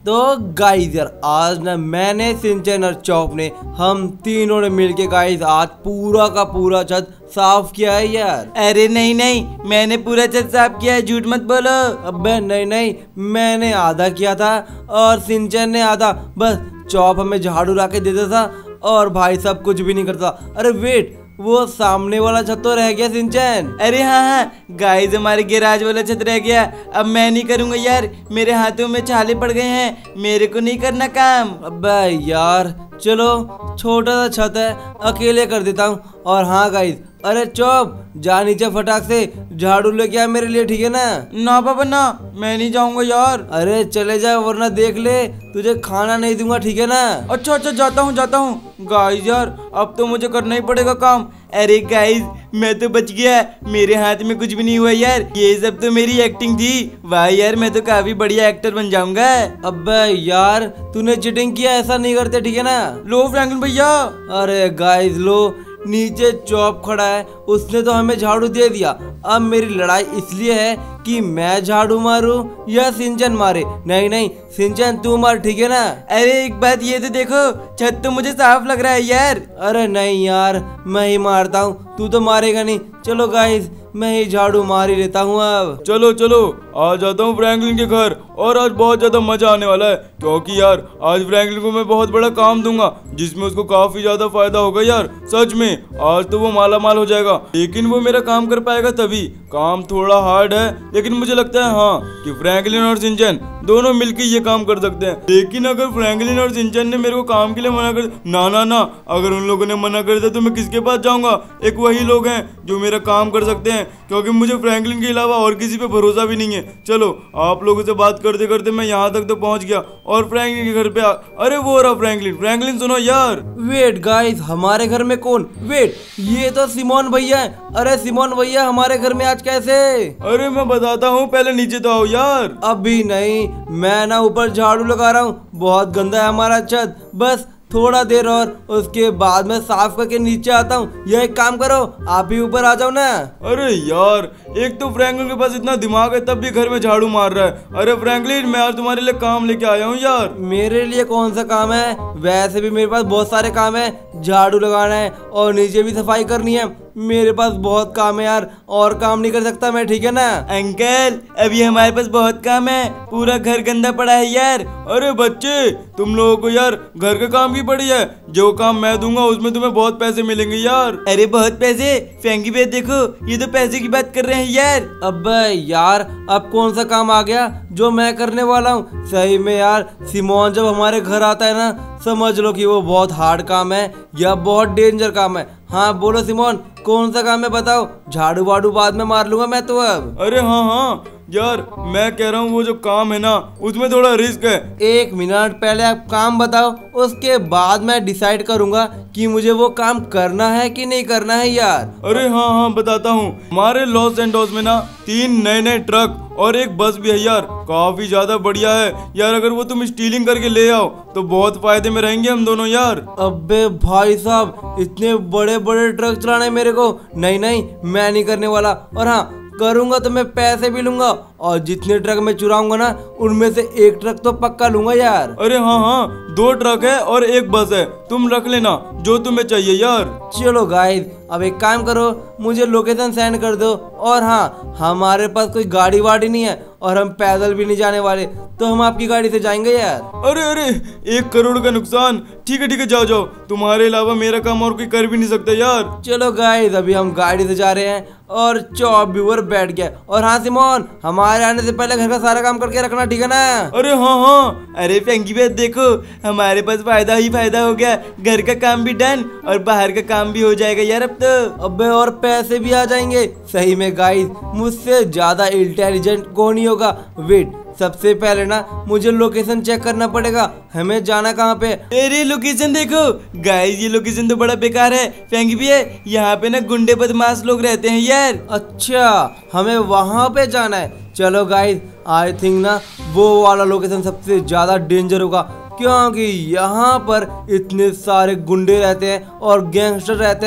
तो गाइस यार आज ना मैंने सिंचन और चॉप ने हम तीनों ने मिलके गाइस आज पूरा का पूरा छत साफ किया है यार। अरे नहीं नहीं, मैंने पूरा छत साफ किया है, झूठ मत बोलो। अबे नहीं नहीं, मैंने आधा किया था और सिंचन ने आधा। बस चॉप हमें झाड़ू ला के देता था और भाई साहब कुछ भी नहीं करता। अरे वेट, वो सामने वाला छत तो रह गया सिंचन। अरे हाँ गाइस, हमारे गैराज वाला छत रह गया। अब मैं नहीं करूंगा यार, मेरे हाथों में छाले पड़ गए हैं, मेरे को नहीं करना काम। अबे यार चलो, छोटा सा छत है, अकेले कर देता हूँ। और हाँ गाइस, अरे चौप जा नीचे फटाक से झाड़ू लेके आ मेरे लिए, ठीक है ना? ना पापा ना, मैं नहीं जाऊंगा यार। अरे चले जा वरना देख ले तुझे खाना नहीं दूंगा, ठीक है ना? अच्छा अच्छा, जाता हूँ गाइस यार, अब तो मुझे करना ही पड़ेगा काम। अरे गाइस, मैं तो बच गया, मेरे हाथ में कुछ भी नहीं हुआ यार, ये सब तो मेरी एक्टिंग थी। वाह यार, मैं तो काफी बढ़िया एक्टर बन जाऊंगा। अबे यार तूने चीटिंग किया, ऐसा नहीं करते, ठीक है ना? लो फ्रैंकलिन भैया। अरे गाइस लो, नीचे चॉप खड़ा है, उसने तो हमें झाड़ू दे दिया। अब मेरी लड़ाई इसलिए है कि मैं झाड़ू मारूं या सिंचन मारे। नहीं नहीं सिंचन तू मार, ठीक है ना? अरे एक बात ये तो देखो, छत तो मुझे साफ लग रहा है यार। अरे नहीं यार, मैं ही मारता हूँ, तू तो मारेगा नहीं। चलो गाइस, मैं ही झाड़ू मार ही लेता हूँ अब। चलो चलो, आ जाता हूँ फ्रैंकलिन के घर, और आज बहुत ज्यादा मजा आने वाला है, क्योंकि यार आज फ्रैंकलिन को मैं बहुत बड़ा काम दूंगा जिसमें उसको काफी ज्यादा फायदा होगा यार। सच में आज तो वो माला माल हो जाएगा, लेकिन वो मेरा काम कर पाएगा तभी। काम थोड़ा हार्ड है, लेकिन मुझे लगता है हाँ कि फ्रैंकलिन और सिंचन दोनों मिलकर ये काम कर सकते हैं। लेकिन अगर फ्रैंकलिन और सिंचन ने मेरे को काम के लिए मना कर, ना, अगर उन लोगों ने मना कर दिया तो मैं किसके पास जाऊंगा? एक वही लोग हैं जो मेरा काम कर सकते हैं, क्योंकि मुझे फ्रैंकलिन के अलावा और किसी पे भरोसा भी नहीं है। चलो, आप लोगों से बात करते करते मैं यहाँ तक तो पहुँच गया और फ्रैंकलिन के घर पे अरे वो रहा फ्रैंकलिन सुनो यार। वेट गाइस, हमारे घर में कौन? वेट, ये तो सिमोन भैया है। अरे सिमोन भैया हमारे घर में आज कैसे? अरे मैं बताता हूँ, पहले नीचे तो आओ यार। अभी नहीं, मैं ना ऊपर झाड़ू लगा रहा हूँ, बहुत गंदा है हमारा छत। बस थोड़ा देर और उसके बाद मैं साफ करके नीचे आता हूँ। यह एक काम करो, आप ही ऊपर आ जाओ ना। अरे यार, एक तो फ्रैंकलिन के पास इतना दिमाग है तब भी घर में झाड़ू मार रहा है। अरे फ्रैंकलिन, मैं आज तुम्हारे लिए काम लेके आया हूँ यार। मेरे लिए कौन सा काम है? वैसे भी मेरे पास बहुत सारे काम है, झाड़ू लगाना है और नीचे भी सफाई करनी है। मेरे पास बहुत काम है यार, और काम नहीं कर सकता मैं, ठीक है ना? अंकल, अभी हमारे पास बहुत काम है, पूरा घर गंदा पड़ा है यार। अरे बच्चे, तुम लोगों को यार घर के काम की पड़ी है, जो काम मैं दूंगा उसमें तुम्हें बहुत पैसे मिलेंगे यार। अरे बहुत पैसे? फ्रैंकी भैया देखो, ये तो पैसे की बात कर रहे हैं यार। अबे यार, अब कौन सा काम आ गया जो मैं करने वाला हूँ? सही में यार, सिमोन जब हमारे घर आता है ना, समझ लो कि वो बहुत हार्ड काम है या बहुत डेंजर काम है। हाँ बोलो सिमोन, कौन सा काम है बताओ? झाड़ू वाड़ू बाद में मार लूंगा मैं तो अब। अरे हाँ यार, मैं कह रहा हूँ वो जो काम है ना, उसमें थोड़ा रिस्क है। एक मिनट, पहले आप काम बताओ, उसके बाद मैं डिसाइड करूंगा कि मुझे वो काम करना है कि नहीं करना है यार। अरे हाँ बताता हूँ, हमारे लॉस एंडोस में ना 3 नए ट्रक और एक बस भी है यार, काफी ज्यादा बढ़िया है यार। अगर वो तुम स्टीलिंग करके ले आओ तो बहुत फायदे में रहेंगे हम दोनों यार। अबे भाई साहब, इतने बड़े बड़े ट्रक चलाने मेरे को? नहीं नहीं, मैं नहीं करने वाला। और हाँ, करूंगा तो मैं पैसे भी लूंगा, और जितने ट्रक मैं चुराऊंगा ना, उनमें से एक ट्रक तो पक्का लूंगा यार। अरे हाँ, 2 ट्रक है और एक बस है, तुम रख लेना जो तुम्हें चाहिए यार। चलो गाइस, अब एक काम करो, मुझे लोकेशन सेंड कर दो। और हाँ, हमारे पास कोई गाड़ी वाड़ी नहीं है और हम पैदल भी नहीं जाने वाले, तो हम आपकी गाड़ी से जाएंगे यार। अरे 1 करोड़ का नुकसान। ठीक है जाओ, तुम्हारे अलावा मेरा काम और कोई कर भी नहीं सकता यार। चलो गाइस, अभी हम गाड़ी से जा रहे हैं और चॉप भी ऊपर बैठ गया। और हाँ सिमोन, हमारे आने से पहले घर का सारा काम करके रखना, ठीक है ना? अरे हाँ। अरे फ्रैंकी भैया देखो, हमारे पास फायदा ही फायदा हो गया, घर का काम भी डन और बाहर का काम भी हो जाएगा यार अब तो। अबे और पैसे भी आ जाएंगे। सही में गाइस, मुझसे ज्यादा इंटेलिजेंट कौन ही होगा। वेट, सबसे पहले ना मुझे लोकेशन चेक करना पड़ेगा, हमें जाना कहाँ पे। अरे लोकेशन देखो गाइस, ये लोकेशन तो बड़ा बेकार है फ्रैंकी भैया, यहाँ पे ना गुंडे बदमाश लोग रहते हैं यार। अच्छा, हमें वहाँ पे जाना है। चलो गाइस, आई थिंक ना वो वाला लोकेशन सबसे ज्यादा डेंजर होगा, क्योंकि यहाँ पर इतने सारे गुंडे रहते हैं और गैंगस्टर रहते हैं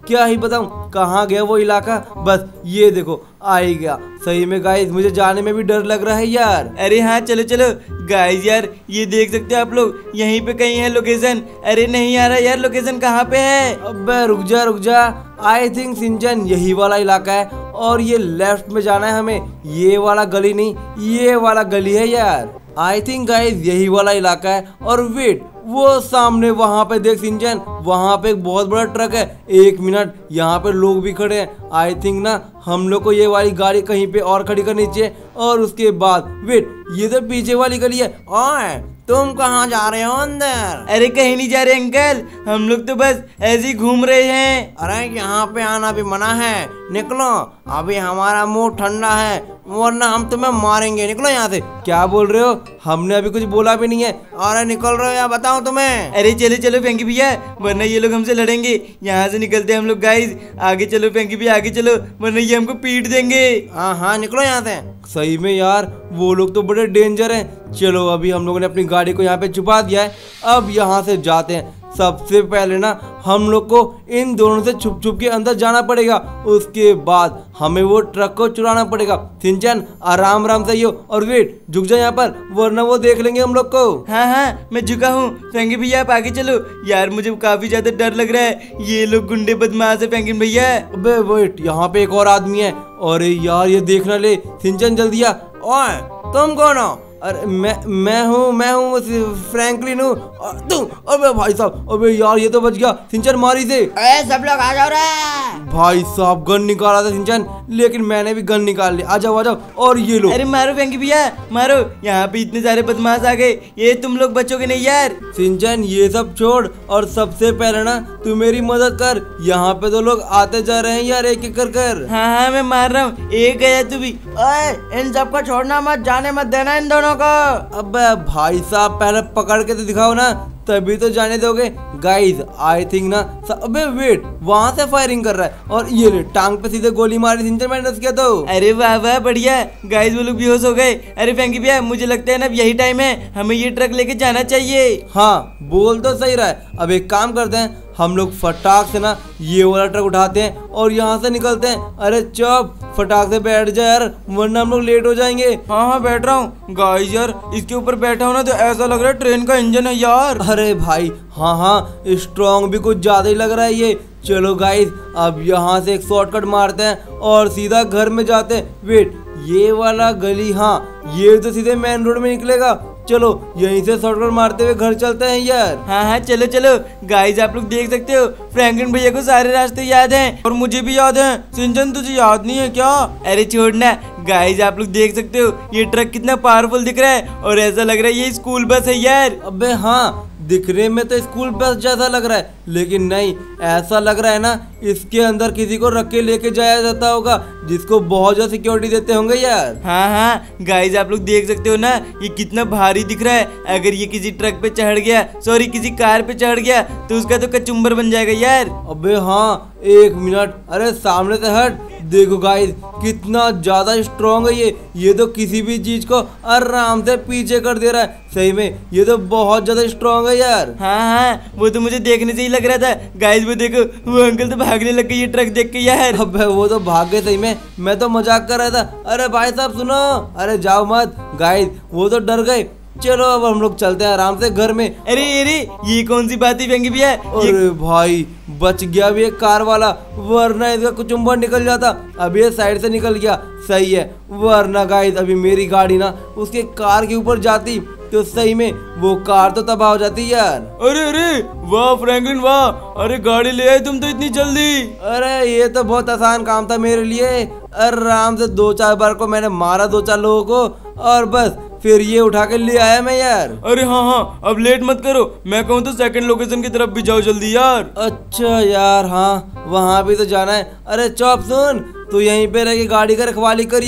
क्या ही बताऊं कहाँ गया वो इलाका। बस ये देखो आ ही गया। सही में गाइस मुझे जाने में भी डर लग रहा है यार। अरे हाँ चलो चलो गाइस यार, ये देख सकते हो आप लोग, यहीं पे कहीं है लोकेशन। अरे नहीं आ रहा यार, लोकेशन कहाँ पे है? अबे रुक जा। आई थिंक सिंचन यही वाला इलाका है और ये लेफ्ट में जाना है हमें। ये वाला गली नहीं, ये वाला गली है यार। आई थिंक गाइस यही वाला इलाका है। और वेट, वो सामने वहां पे देख सिंचन, वहां पे एक बहुत बड़ा ट्रक है। 1 मिनट, यहाँ पे लोग भी खड़े हैं। आई थिंक ना हम लोग को ये वाली गाड़ी कहीं पे और खड़ी करनी चाहिए। और उसके बाद वेट, ये तो पीछे वाली गली है। ओए तुम कहाँ जा रहे हो अंदर? अरे कहीं नहीं जा रहे अंकल, हम लोग तो बस ऐसे ही घूम रहे हैं। अरे यहाँ पे आना भी मना है, निकलो। अभी हमारा मुंह ठंडा है वरना हम तुम्हें मारेंगे। निकलो यहाँ से। क्या बोल रहे हो? हमने अभी कुछ बोला भी नहीं है। अरे निकल रहे हो या बताओ तुम्हें? अरे चलो चलो फेंकी भैया, वरना ये लोग हमसे लड़ेंगे। यहाँ से निकलते हैं हम लोग गाइस। आगे चलो फेंकी भैया, आगे चलो, वरना ये हमको पीट देंगे। हाँ निकलो यहाँ से। सही में यार वो लोग तो बड़े डेंजर हैं। चलो अभी हम लोगों ने अपनी गाड़ी को यहाँ पे छुपा दिया है। अब यहाँ से जाते हैं। सबसे पहले ना हम लोग को इन दोनों से छुप छुप के अंदर जाना पड़ेगा। उसके बाद हमें वो ट्रक को चुराना पड़ेगा। सिंचन आराम आराम से हो। और वेट, झुक जा यहाँ पर वरना वो देख लेंगे हम लोग को। हाँ मैं झुका हूँ। फेंकी भैया आप आगे चलो यार, मुझे काफी ज्यादा डर लग रहा है। ये लोग गुंडे बदमाश है फेंकी भैया। अबे वेट, यहाँ पे एक और आदमी है। अरे यार ये देखना ले। सिंचन जल्दी आ। ओए तुम कौन हो? अरे मैं हूँ फ्रैंकलिन हूँ। तुम? अबे भाई साहब, अबे यार ये तो बच गया। सिंचन मारी से। सब लोग आ जाओ रे। भाई साहब गन निकाला था सिंचन, लेकिन मैंने भी गन निकाल ली। आ जाओ। और ये लो। अरे मारो फेंकी भैया मारो, यहाँ पे इतने सारे बदमाश आ गए, ये तुम लोग बचोगे नहीं यार। सिंचन ये सब छोड़ और सबसे पहले ना तू मेरी मदद कर। यहाँ पे तो लोग आते जा रहे हैं यार, एक एक कर। हाँ मैं मार रहा हूँ, एक गया तू भी। ओए इन सबको छोड़ना मत, जाने मत देना इन दोनों को। अबे भाई साहब पहले पकड़ के तो दिखाओ ना, तभी तो जाने दोगे। गाइस आई थिंक ना अबे वेट, वहां से फायरिंग कर रहा है और ये ले टांग पे सीधे गोली मारी। सिंचन मैंने किया तो। अरे वाह वाह बढ़िया। गाइस वो लोग बेहोश हो गए। अरे फेंकी भैया मुझे लगता है ना यही टाइम है, हमें ये ट्रक लेके जाना चाहिए। हाँ बोल तो सही रहा है। अब एक काम करते हैं, हम लोग फटाक से ना ये वाला ट्रक उठाते हैं और यहाँ से निकलते हैं। अरे चुप, फटाक से बैठ जा यार वरना हम लोग लेट हो जाएंगे। हाँ बैठ रहा हूँ। गाइस यार इसके ऊपर बैठा हूँ ना तो ऐसा लग रहा है ट्रेन का इंजन है यार। अरे भाई हाँ स्ट्रॉन्ग भी कुछ ज्यादा ही लग रहा है ये। चलो गाइस अब यहाँ से एक शॉर्टकट मारते हैं और सीधा घर में जाते हैं। वेट, ये वाला गली, हाँ ये तो सीधे मेन रोड में निकलेगा। चलो यहीं से शॉर्टकट मारते हुए घर चलते हैं यार। हाँ चलो चलो। गाइस आप लोग देख सकते हो फ्रैंकलिन भैया को सारे रास्ते याद हैं और मुझे भी याद है। सिंचन तुझे याद नहीं है क्या? अरे छोड़ना। गाइस आप लोग देख सकते हो ये ट्रक कितना पावरफुल दिख रहा है और ऐसा लग रहा है ये स्कूल बस है यार। अबे हाँ दिखने में तो स्कूल बस जैसा लग रहा है, लेकिन नहीं, ऐसा लग रहा है ना इसके अंदर किसी को रख के लेके जाया जाता होगा जिसको बहुत ज्यादा सिक्योरिटी देते होंगे यार। हाँ गाइस आप लोग देख सकते हो ना ये कितना भारी दिख रहा है। अगर ये किसी ट्रक पे चढ़ गया, सॉरी किसी कार पे चढ़ गया तो उसका तो कचुम्बर बन जाएगा यार। अबे हाँ 1 मिनट, अरे सामने से हट। देखो गाइस कितना ज्यादा स्ट्रॉन्ग है ये तो किसी भी चीज को आराम से पीछे कर दे रहा है। सही में ये तो बहुत ज्यादा स्ट्रॉन्ग है यार। हाँ वो तो मुझे देखने से ही लग रहा था। गाइस वो देखो वो अंकल तो भागने लग गए ये ट्रक देख के यार। अबे वो तो भाग गए, सही में मैं तो मजाक कर रहा था। अरे भाई साहब सुनो, अरे जाओ मत। गाइस वो तो डर गए। चलो अब हम लोग चलते हैं आराम से घर में। अरे ये कौन सी बात है फेंकी भैया? अरे भाई बच गया भी एक कार वाला, वरना इसका कुचुम्बर निकल जाता। अब ये साइड से निकल गया, सही है। वरना गाइस अभी मेरी गाड़ी ना उसके कार के ऊपर जाती तो सही में वो कार तो तबाह हो जाती यार। अरे वाह फ्रैंकलिन वाह, अरे गाड़ी ले आए तुम तो इतनी जल्दी। अरे ये तो बहुत आसान काम था मेरे लिए। आराम से 2-4 बार को मैंने मारा 2-4 लोगों को और बस फिर ये उठा के ले आया मैं यार। अरे हाँ अब लेट मत करो, मैं कहूँ तो सेकंड लोकेशन की तरफ भी जाओ जल्दी यार। अच्छा यार हाँ वहाँ भी तो जाना है। अरे चौप सुन, तू यहीं पे रह के गाड़ी का रखवाली करियो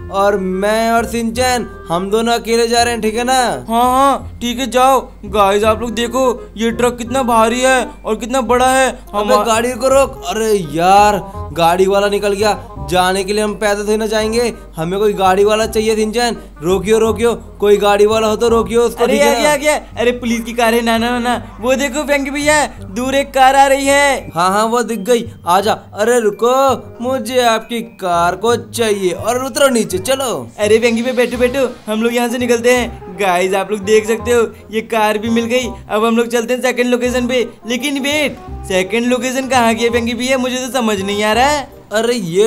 और मैं और सिंचन हम दोनों अकेले जा रहे हैं, ठीक है ना? हाँ हाँ ठीक है, जाओ। गाइस आप लोग देखो ये ट्रक कितना भारी है और कितना बड़ा है। अबे गाड़ी को रोक। अरे यार गाड़ी वाला निकल गया। जाने के लिए हम पैदल थोड़ी ना जाएंगे, हमें कोई गाड़ी वाला चाहिए। सिंचन रोकियो रोकियो, कोई गाड़ी वाला हो तो रोकियो उसको। अरे आ गया। अरे पुलिस की कार है। ना वो देखो फ्रैंकी भैया, दूर एक कार आ रही है। हाँ हाँ वो दिख गई, आजा। अरे रुको, मुझे आपकी कार को चाहिए। और उतरो नीचे, चलो। अरे फ्रैंकी भैया बैठो, हम लोग यहाँ से निकलते हैं। गाइस आप लोग देख सकते हो ये कार भी मिल गई। अब हम लोग चलते हैं सेकंड लोकेशन पे। लेकिन वेट, सेकंड लोकेशन कहाँ की है फ्रैंकी भैया? मुझे तो समझ नहीं आ रहा है। अरे ये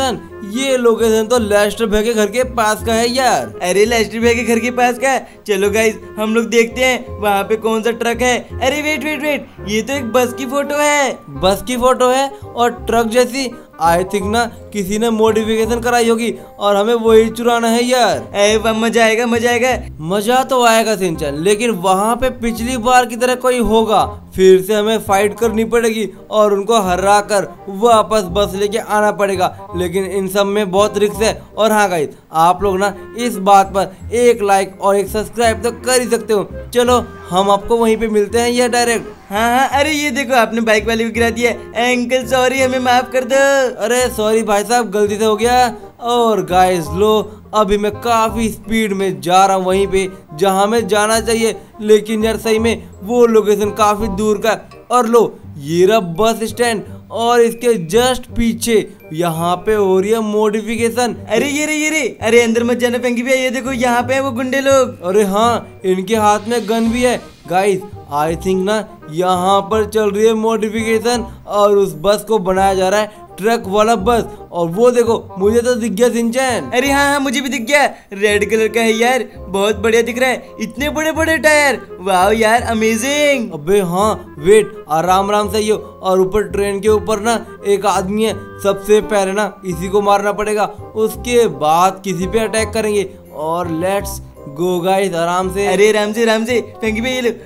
लोकेशन तो लेस्टर भाई के घर के पास का है यार। अरे लेस्टर भाई के घर के पास का? चलो गाइस हम लोग देखते हैं वहाँ पे कौन सा ट्रक है। अरे वेट, ये तो एक बस की फोटो है। बस की फोटो है और ट्रक जैसी। आई थिंक ना किसी ने मॉडिफिकेशन कराई होगी और हमें वही चुराना है यार। अरे मजा आएगा। मजा तो आएगा सिंचन, लेकिन वहाँ पे पिछली बार की तरह कोई होगा। फिर से हमें फाइट करनी पड़ेगी और उनको हरा कर वापस बस लेके आना पड़ेगा। लेकिन इन सब में बहुत रिस्क है। और हाँ गाइस, आप लोग ना इस बात पर एक लाइक और एक सब्सक्राइब तो कर ही सकते हो। चलो हम आपको वहीं पे मिलते हैं या डायरेक्ट। हाँ अरे ये देखो आपने बाइक वाले को गिरा दिया। अंकल सॉरी, हमें माफ कर दो। अरे सॉरी भाई साहब, गलती से हो गया। और गाइस लो, अभी मैं काफी स्पीड में जा रहा हूँ वहीं पे जहाँ मैं जाना चाहिए। लेकिन यार सही में वो लोकेशन काफी दूर का। और लो ये रहा बस स्टैंड और इसके जस्ट पीछे यहाँ पे हो रही है मॉडिफिकेशन। अरे ये रे अरे अंदर मत जाना फ्रैंकी भैया, ये देखो यहाँ पे है वो गुंडे लोग। अरे हाँ, इनके हाथ में गन भी है। गाइस आई थिंक ना यहाँ पर चल रही है मॉडिफिकेशन और उस बस को बनाया जा रहा है ट्रक वाला बस। और वो देखो मुझे तो दिख गया सिंचन। अरे हाँ मुझे भी दिख गया। रेड कलर का है यार, बहुत बढ़िया दिख रहा है। इतने बड़े टायर, वाह यार अमेजिंग। अबे हाँ वेट, आराम से यो। और ऊपर ट्रेन के ऊपर ना एक आदमी है। सबसे पहले ना इसी को मारना पड़ेगा, उसके बाद किसी पे अटैक करेंगे। और लेट्स गो गाइस, आराम से। अरे राम से फ्रैंकी भैया ये लो।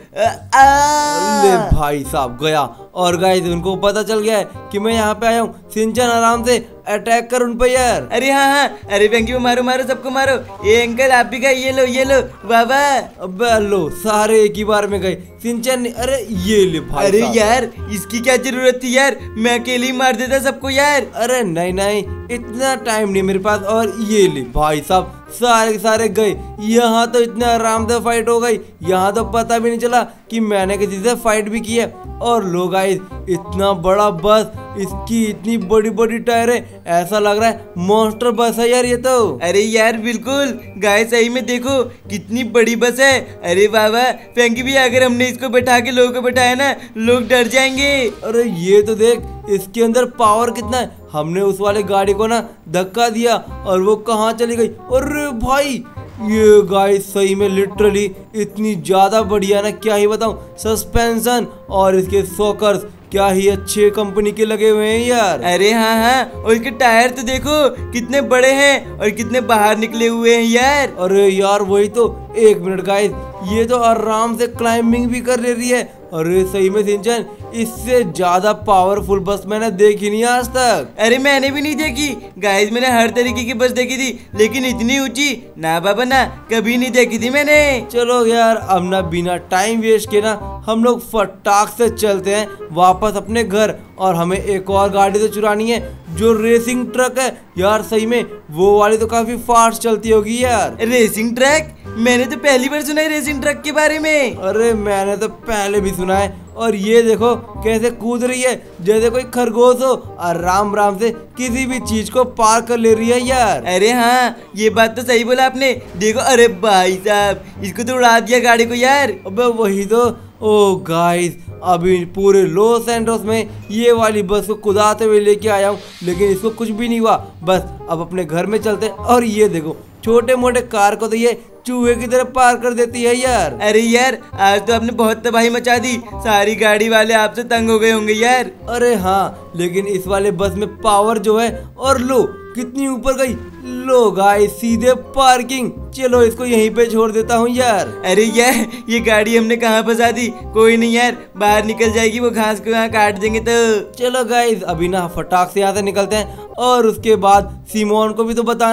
ले भाई साहब गया। और गाइस उनको पता चल गया है कि मैं यहाँ पे आया हूँ। सिंचन आराम से अटैक कर उन पे यार। अरे हाँ अरे फ्रैंकी भैया मारो सबको मारो। ये अंकल आप भी गए, ये लो बाबा। अबे लो सारे एक ही बार में गए। सिंचन अरे ये ले भाई। अरे यार इसकी क्या जरूरत थी यार, मैं अकेले ही मार देता सबको यार। अरे नहीं इतना टाइम नहीं मेरे पास। और ये ले भाई साहब, सारे के सारे गए। यहाँ तो इतना आराम से फाइट हो गई, यहाँ तो पता भी नहीं चला कि मैंने किसी से फाइट भी की है। और लो गाइस इतना बड़ा बस, इसकी इतनी बड़ी टायर है, ऐसा लग रहा है मॉन्स्टर बस है यार ये तो। अरे यार बिल्कुल गाइस, सही में देखो कितनी बड़ी बस है। अरे बाबा फ्रैंकी भैया, अगर हमने इसको बैठा के लोगों को बैठाया ना, लोग डर जाएंगे। अरे ये तो देख, इसके अंदर पावर कितना है। हमने उस वाले गाड़ी को ना धक्का दिया और वो कहाँ चली गई। अरे भाई ये गाइस सही में लिटरली इतनी ज्यादा बढ़िया ना, क्या ही बताऊं। सस्पेंशन और इसके शॉकर्स क्या ही अच्छे कंपनी के लगे हुए हैं यार। अरे हाँ और इसके टायर तो देखो कितने बड़े हैं और कितने बाहर निकले हुए हैं यार। अरे यार वही तो। एक मिनट गाइस, ये तो आराम से क्लाइंबिंग भी कर ले रही है। अरे सही में सिंचन, इससे ज्यादा पावरफुल बस मैंने देखी नहीं आज तक। अरे मैंने भी नहीं देखी गाइस, मैंने हर तरीके की बस देखी थी, लेकिन इतनी ऊंची ना बाबा ना, कभी नहीं देखी थी मैंने। चलो यार अब ना बिना टाइम वेस्ट के ना हम लोग फटाक से चलते हैं वापस अपने घर। और हमें एक और गाड़ी तो चुरानी है जो रेसिंग ट्रक है यार। सही में वो वाली तो काफी फास्ट चलती होगी यार। Racing truck? मैंने तो पहली बार सुना है रेसिंग ट्रक के बारे में। अरे मैंने तो पहले भी सुना है। और ये देखो कैसे कूद रही है, जैसे कोई खरगोश हो। आराम से किसी भी चीज को पार कर ले रही है यार। अरे हाँ ये बात तो सही बोला आपने। देखो अरे भाई साहब, इसको तो उड़ा दिया गाड़ी को यार। अबे वही तो। ओ गाइस, अभी पूरे लॉस एंजल्स में ये वाली बस को कुदाते हुए लेके आया हूँ, लेकिन इसको कुछ भी नहीं हुआ। बस अब अपने घर में चलते हैं। और ये देखो छोटे मोटे कार को तो ये चूहे की तरह पार कर देती है यार। अरे यार आज तो आपने बहुत तबाही मचा दी, सारी गाड़ी वाले आपसे तंग हो गए होंगे यार। अरे हाँ, लेकिन इस वाले बस में पावर जो है, और लो कितनी ऊपर गई। लो गाइस सीधे पार्किंग। चलो इसको यहीं पे छोड़ देता हूँ यार। अरे यार ये गाड़ी हमने कहाँ फंसा दी। कोई नहीं यार, बाहर निकल जाएगी, वो घास को यहाँ काट देंगे तो। चलो गाइस अभी ना फटाक से यहाँ से निकलते हैं। और उसके बाद सिमोन को भी तो बताना है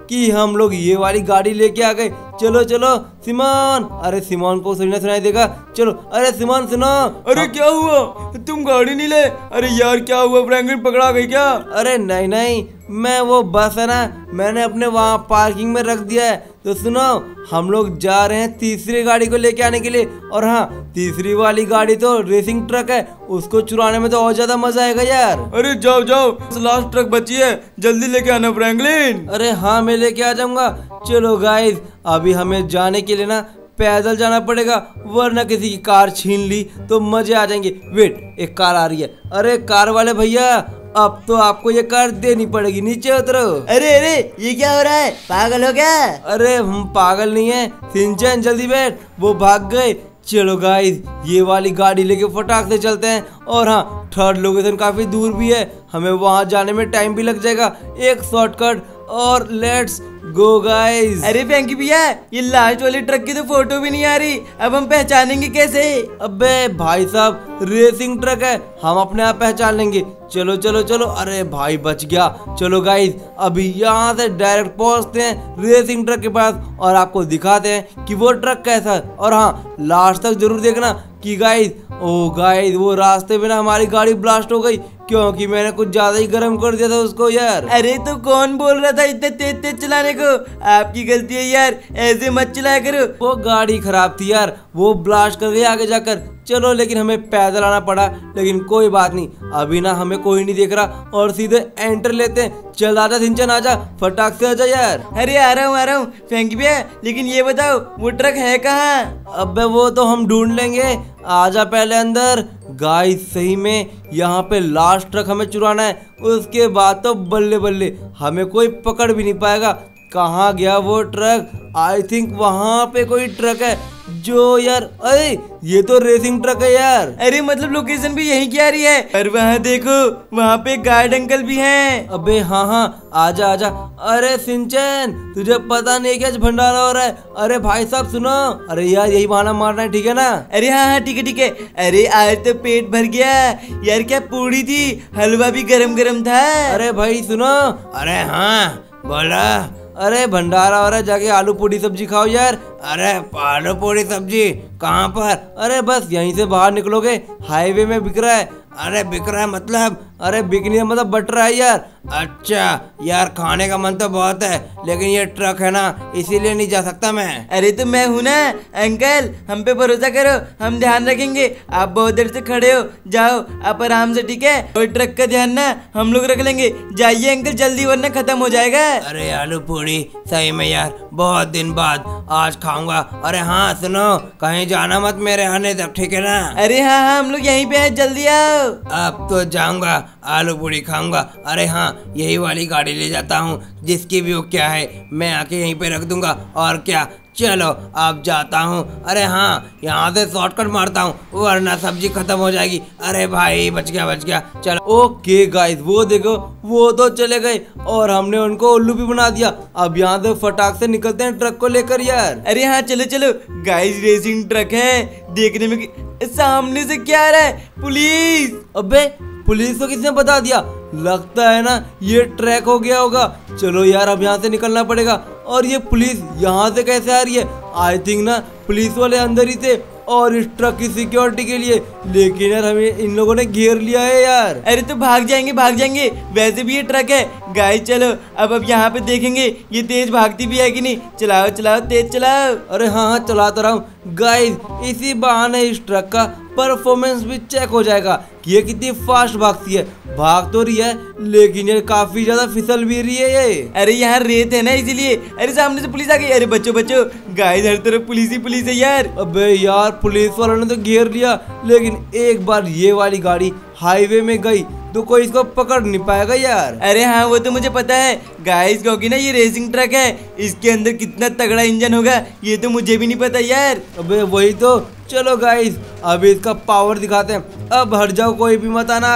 कि हम लोग ये वाली गाड़ी लेके आ गए। चलो चलो सिमोन, अरे सिमोन को सुनाई देगा। चलो अरे सिमोन सुनो। अरे क्या हुआ, तुम गाड़ी नहीं ले? अरे यार क्या हुआ, फ्रैंकलिन पकड़ा गई क्या? अरे नहीं नहीं, मैं वो बस है ना, मैंने अपने वहाँ पार्किंग में रख दिया है। तो सुनो, हम लोग जा रहे हैं तीसरी गाड़ी को लेके आने के लिए। और हाँ, तीसरी वाली गाड़ी तो रेसिंग ट्रक है, उसको चुराने में तो और ज्यादा मजा आएगा यार। अरे जाओ जाओ, लास्ट ट्रक बची है, जल्दी लेके आना फ्रैंकलिन। अरे हाँ, मैं लेके आ जाऊंगा। चलो गाइस, अभी हमें जाने के लिए ना पैदल जाना पड़ेगा, वरना किसी की कार छीन ली तो मजे आ जाएंगे। वेट, एक कार आ रही है। अरे कार वाले भैया, अब तो आपको ये कार देनी पड़ेगी, नीचे उतरो। अरे अरे, ये क्या हो रहा है? पागल हो क्या? अरे हम पागल नहीं है सिंचन, जल्दी बैठ, वो भाग गए। चलो गाइस, ये वाली गाड़ी लेके फटाक से चलते हैं। और हाँ, थर्ड लोकेशन काफी दूर भी है, हमें वहां जाने में टाइम भी लग जाएगा। एक शॉर्टकट और लेट्स गो गाइस। अरे फ्रैंकी भैया, ये लास्ट वाली ट्रक की तो फोटो भी नहीं आ रही, अब हम पहचानेंगे कैसे? अबे भाई साहब, रेसिंग ट्रक है, हम अपने आप पहचान लेंगे। चलो चलो चलो, अरे भाई बच गया। चलो गाइस, अभी यहाँ से डायरेक्ट पहुँचते हैं रेसिंग ट्रक के पास और आपको दिखाते हैं कि वो ट्रक कैसा है। और हाँ, लास्ट तक जरूर देखना कि गाइस, ओ गाइस, वो रास्ते में ना हमारी गाड़ी ब्लास्ट हो गई, क्योंकि मैंने कुछ ज्यादा ही गर्म कर दिया था उसको यार। अरे तो कौन बोल रहा था इतने तेज तेज चलाने को? आपकी गलती है यार, ऐसे मत चलाया करो। वो गाड़ी खराब थी यार, वो ब्लास्ट कर गई आगे जाकर। चलो, लेकिन हमें पैदल आना पड़ा, लेकिन कोई बात नहीं, अभी ना हमें कोई नहीं देख रहा और सीधे एंटर लेते हैं। चल आजा सिंचन, आजा, फटाक से आजा यार। अरे आ रहा हूँ फ्रैंकी भैया, लेकिन ये बताओ वो ट्रक है कहाँ? अबे वो तो हम ढूंढ लेंगे, आजा पहले अंदर। गाइस सही में यहाँ पे लास्ट ट्रक हमें चुराना है, उसके बाद तो बल्ले बल्ले, हमें कोई पकड़ भी नहीं पाएगा। कहाँ गया वो ट्रक? आई थिंक वहाँ पे कोई ट्रक है जो यार, अरे ये तो रेसिंग ट्रक है यार। अरे मतलब लोकेशन भी यहीं की आ रही है। और वहाँ देखो, वहाँ पे गार्ड अंकल भी हैं। अबे हाँ हाँ, आजा आजा। अरे सिंचन, तुझे पता नहीं क्या भंडारा हो रहा है? अरे भाई साहब सुनो, अरे यार यही बहाना मारना है, ठीक है ना? अरे हाँ हाँ, ठीक है ठीक है। अरे आज तो पेट भर गया यार, क्या पूड़ी थी, हलवा भी गरम गरम था। अरे भाई सुनो। अरे हाँ बोला। अरे भंडारा हो रहा है, जाके आलू पूड़ी सब्जी खाओ यार। अरे आलू पूड़ी सब्जी कहाँ पर? अरे बस यहीं से बाहर निकलोगे, हाईवे में बिक रहा है। अरे बिक रहा है मतलब? अरे बिकने का मतलब बट रहा है यार। अच्छा यार, खाने का मन तो बहुत है, लेकिन ये ट्रक है ना, इसीलिए नहीं जा सकता मैं। अरे तो मैं हूं ना अंकल, हम पे भरोसा करो, हम ध्यान रखेंगे। आप बहुत देर से खड़े हो, जाओ आप आराम से, ठीक है? और ट्रक का ध्यान ना हम लोग रख लेंगे। जाइए अंकल जल्दी, वरना खत्म हो जाएगा। अरे आलू पूड़ी सही में यार, बहुत दिन बाद आज खाऊंगा। अरे हाँ सुनो, कहीं जाना मत मेरे आने तक, ठीक है ना? अरे हाँ हाँ, हम लोग यहीं पे हैं, जल्दी आओ। अब तो जाऊंगा, आलू पूड़ी खाऊंगा। अरे हाँ, यही वाली गाड़ी ले जाता हूँ, जिसकी भी वो क्या है, मैं आके यहीं पे रख दूंगा। और क्या, चलो अब जाता हूँ। अरे हाँ, यहाँ से शॉर्टकट मारता हूँ, वरना सब्जी खत्म हो जाएगी। अरे भाई बच गया बच गया। चलो ओके गाइस, वो देखो वो तो चले गए और हमने उनको उल्लू भी बना दिया। अब यहाँ से फटाक से निकलते हैं ट्रक को लेकर यार। अरे हाँ चलो चलो गाइस, रेसिंग ट्रक है, देखने में सामने से क्या आ रहा है? पुलिस! अबे पुलिस को किसने बता दिया? लगता है ना ये ट्रैक हो गया होगा। चलो यार, अब यहाँ से निकलना पड़ेगा। और ये पुलिस यहाँ से कैसे आ रही है? आई थिंक ना पुलिस वाले अंदर ही थे और इस ट्रक की सिक्योरिटी के लिए, लेकिन यार हमें इन लोगों ने घेर लिया है यार। अरे तो भाग जाएंगे, वैसे भी ये ट्रक है। गाइस चलो अब यहाँ पे देखेंगे ये तेज भागती भी है कि नहीं। चलाओ चलाओ, तेज चलाओ। अरे हाँ हाँ, चलाता रहा हूँ गाइस। इसी बहाने इस ट्रक का परफॉर्मेंस भी चेक हो जाएगा कि ये कितनी फास्ट भागती है। भाग तो रही है, लेकिन ये काफी ज्यादा फिसल भी रही है ये। अरे यहाँ रेत है ना, इसीलिए। अरे सामने से पुलिस आ गई। अरे बच्चों बच्चों, गाइस हर तरफ पुलिस ही पुलिस है यार। अबे यार, पुलिस वालों ने तो घेर लिया, लेकिन एक बार ये वाली गाड़ी हाईवे में गई तो कोई इसको पकड़ नहीं पाएगा यार। अरे हाँ, वो तो मुझे पता है गाइस, क्योंकि ना ये रेसिंग ट्रक है, इसके अंदर कितना तगड़ा इंजन होगा ये तो मुझे भी नहीं पता यार। अबे वही तो। चलो गाइस, अभी इसका पावर दिखाते हैं। अब हट जाओ, कोई भी मत आना आगे।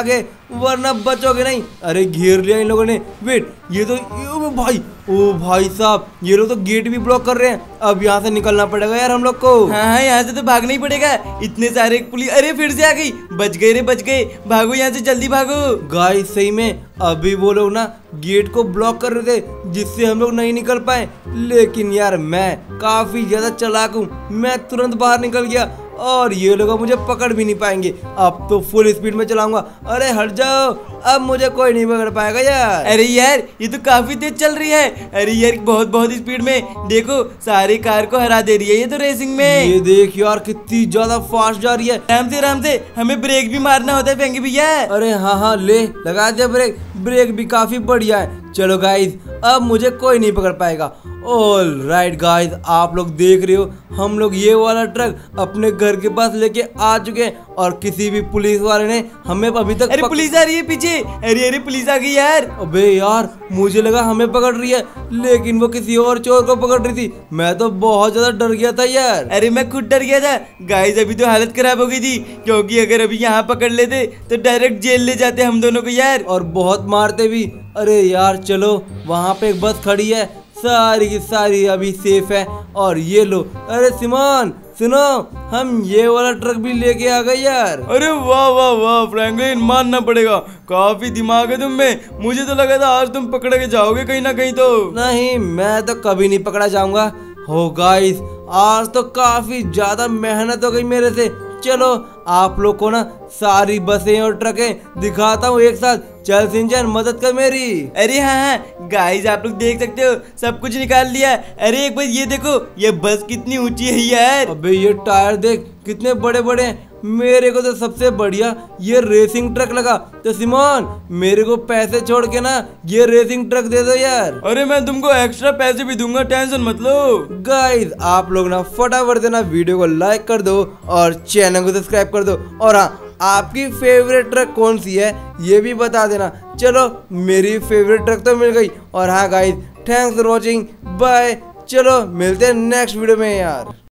वरना बचोगे नहीं। अरे घेर लिया इन लोगों ने। वेट, ये तो भाई, ओ भाई साहब, ये लोग तो गेट भी ब्लॉक कर रहे हैं। अब यहाँ से निकलना पड़ेगा यार हम लोग को। हाँ हाँ, यहाँ से तो भागना ही पड़ेगा। इतने सारे पुलिस, अरे फिर से आ गई। बच गए रे, बच गए। भागो यहाँ से, जल्दी भागो। गाइस सही में अभी वो लोग ना गेट को ब्लॉक कर रहे थे जिससे हम लोग नहीं निकल पाए, लेकिन यार मैं काफी ज्यादा चालाक हूँ। मैं तुरंत बाहर निकल गया और ये लोग मुझे पकड़ भी नहीं पाएंगे। अब तो फुल स्पीड में चलाऊंगा। अरे हट जाओ, अब मुझे कोई नहीं पकड़ पाएगा यार। अरे यार, ये तो काफी तेज चल रही है। अरे यार, बहुत बहुत स्पीड में। देखो, सारी कार को हरा दे रही है ये तो रेसिंग में। ये देख यार कितनी ज्यादा फास्ट जा रही है। आराम से हमें ब्रेक भी मारना होता है फेंगे भैया। अरे हाँ, ले लगा दिया ब्रेक। ब्रेक भी काफी बढ़िया है। चलो गाइस, अब मुझे कोई नहीं पकड़ पाएगा। ऑल राइट गाइस, आप लोग देख रहे हो हम लोग ये वाला ट्रक अपने घर के पास लेके आ चुके हैं और किसी भी पुलिस वाले ने हमें अभी तक अरे पुलिस आ रही है पीछे। अरे पुलिस आ गई यार। अबे यार, मुझे लगा हमें पकड़ रही है, लेकिन वो किसी और चोर को पकड़ रही थी। मैं तो बहुत ज्यादा डर गया था यार। अरे मैं खुद डर गया था गाइस। अभी तो हालत खराब हो गई थी, क्योंकि अगर अभी यहाँ पकड़ लेते तो डायरेक्ट जेल ले जाते हम दोनों को यार, और बहुत मारते भी। अरे यार चलो, वहाँ पे एक बस खड़ी है, सारी की सारी अभी सेफ है। और ये लो, अरे सिमोन सुनो, हम ये वाला ट्रक भी लेके आ गए यार। अरे वाह वाह वाह फ्रैंकलिन, मानना पड़ेगा, काफी दिमाग है तुम में। मुझे तो लगा था आज तुम पकड़ के जाओगे कहीं ना कहीं। तो नहीं, मैं तो कभी नहीं पकड़ा जाऊंगा। हो गाइस, आज तो काफी ज्यादा मेहनत हो गई मेरे से। चलो आप लोग को ना सारी बसें और ट्रकें दिखाता हूँ एक साथ। चल सिंचन, मदद कर मेरी। अरे हाँ गाइस, आप लोग देख सकते हो सब कुछ निकाल लिया। अरे एक बार ये देखो, ये बस कितनी ऊंची है यार। अबे ये टायर देख कितने बड़े बड़े हैं। मेरे को तो सबसे बढ़िया ये रेसिंग ट्रक लगा। तो सिमोन, मेरे को पैसे छोड़ के ना ये रेसिंग ट्रक दे दो यार। अरे मैं तुमको एक्स्ट्रा पैसे भी दूंगा, टेंशन मत लो। गाइस आप लोग ना फटाफट से ना वीडियो को लाइक कर दो और चैनल को सब्सक्राइब कर दो। और हाँ, आपकी फेवरेट ट्रक कौन सी है ये भी बता देना। चलो मेरी फेवरेट ट्रक तो मिल गई। और हाँ guys, thanks for watching, bye. चलो मिलते हैं नेक्स्ट वीडियो में यार।